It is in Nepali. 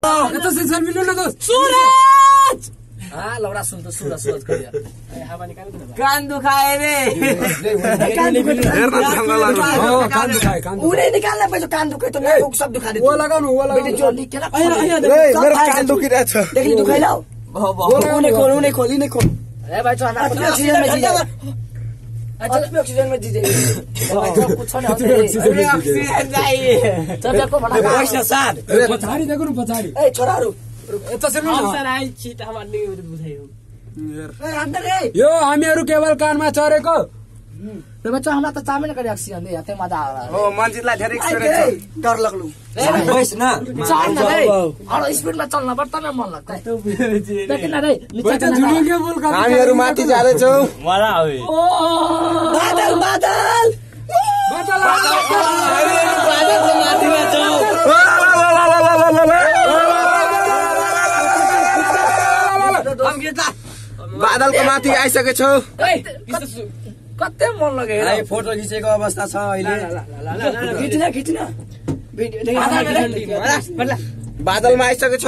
यता सेन्सर मिल्नु न दोस्त सूरज लौडा सुन त सूरज गरिया हावा निकाल्नु न कान दुखाए रे उले निकाल्न पैसा कान दुखे त नाक सब दुखा दे वो लगाउनु बेटी जो लिकेर मेरो कान दुखिरहेछ देखि दुखाइ लाउ उने खोल ए भाइ चला ऑक्सीजन में जी ऑक्सीजन में जी कुछ नहीं ऑक्सीजन चाहिए सबको बना पैसा साथ पछाडी देखौ न पछाडी ए छोराहरु यता सेन्सर सर आई छिट हामीले बुझायो ए अंदर रे यो हामीहरु केवल कानमा चरेको रे बच्चा हमरा त चामै न गरे ऑक्सीजन दे याते मजा आला हो मन्जिललाई धेरै एक्सपिरियन्स छ डर लाग्लु बस न चल न रे अरे स्पिड में चल्न पर्छ न मन लाग्छ देखिन रे बच्चा झुलुङ के बोल का हामीहरु माथि जाँदै छौ मजा आवे बादल बादलको माथिमा छौ बादलको माथि आइसके छौ कतै मन लाग्यो भाइ फोटो खिचेको अवस्था छ अहिले खिच्न भिडियो बादलमा आइसके छौ